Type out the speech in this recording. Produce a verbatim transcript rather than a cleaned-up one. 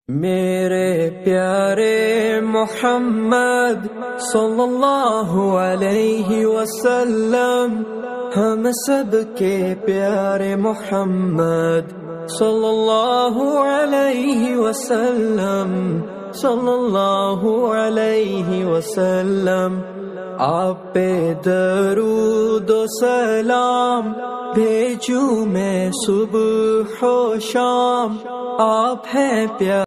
मेरे प्यारे मोहम्मद सल्लल्लाहु अलैहि वसल्लम, हम सब के प्यारे मोहम्मद सल्लल्लाहु अलैहि वसल्लम, सल्लल्लाहु अलैहि वसल्लम। आप पे दरूद व सलाम भेजूं मैं सुबह शाम, आप हैं प्यारे